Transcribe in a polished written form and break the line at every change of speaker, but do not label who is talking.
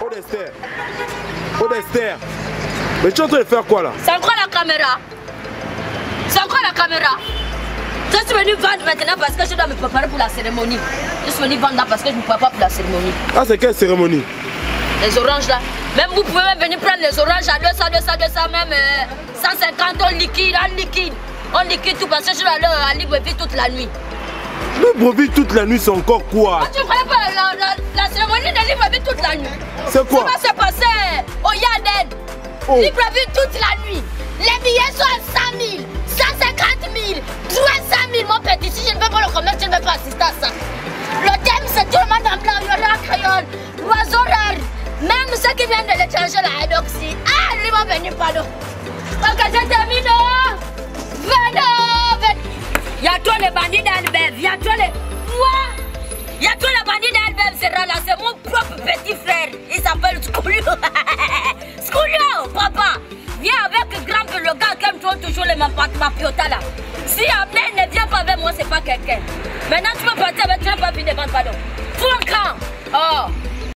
Odester. Odester. Mais tu es en train de faire quoi là?
C'est encore la caméra. C'est encore la caméra. Je suis venu vendre maintenant parce que je dois me préparer pour la cérémonie. Je suis venu vendre là parce que je ne me prépare pas pour la cérémonie.
Ah, c'est quelle cérémonie?
Les oranges là. Même vous pouvez même venir prendre les oranges à 200, même 150, on liquide. On liquide tout parce que je dois aller à Libreville toute la nuit.
Libreville toute la nuit, c'est encore quoi?
Tu ne connais pas la cérémonie de Libreville toute la nuit?
C'est quoi?
Ça va se passer au Yaden.
Oh.
Libreville toute la nuit. Les billets sont à 100 000, 150 000, 300 000. Mon petit, si je ne veux pas le commerce, je ne vais pas assister à ça. Le thème, c'est tout le monde en blanc, il y aura un crayon, l'oiseau rare. Même ceux qui viennent de l'étranger, la Hadoxie. Ah, ils vont venir, pardon. Ok, je termine. Venez. Il y a tous les bandits d'Albert. Il y a tous les... Moi, il y a tous les bandits d'Albert. C'est là, c'est mon propre petit frère. Il s'appelle Scoulio. Scoulio, papa. Viens avec grand que le gars qui aime toujours les mapiota là. Si Abner ne vient pas avec moi, c'est pas quelqu'un. Maintenant, tu peux partir avec, tu n'as pas fini de vendre, pardon. Tout un camp. Oh.